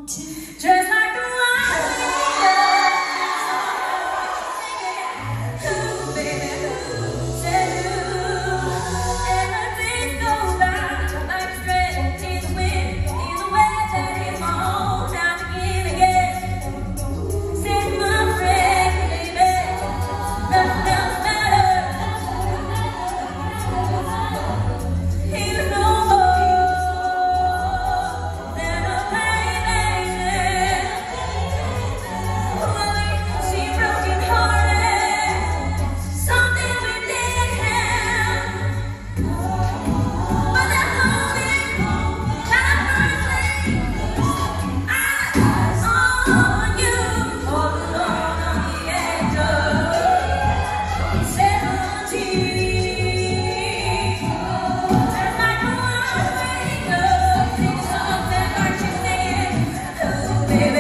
Just like the one who, baby, who said who. And the days go by like a thread in the wind, in the weather, in my own time begin again. Said my friend, baby, nothing else matters. He was no more than a playmate. She broken hearted, something within him. But that moment, that first eyes on you, all alone on the edge of 17. Just like the one wake up, think something like you're saying, oh, baby.